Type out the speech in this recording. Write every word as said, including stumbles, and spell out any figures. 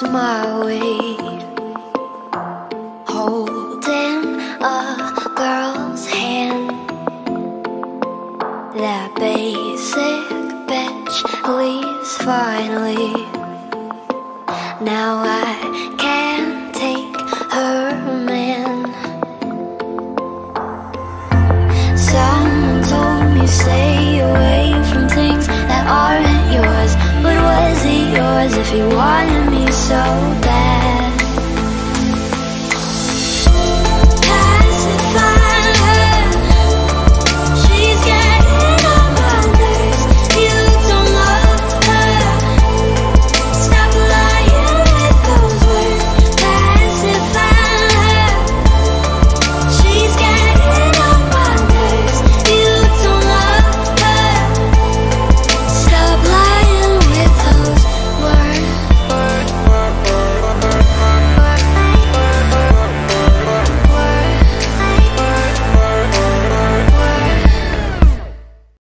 lost my way, holding a girl's hand. That basic bitch leaves finally. Now I can't take her man. Someone told me stay away from things that aren't yours, but was it yours if he was?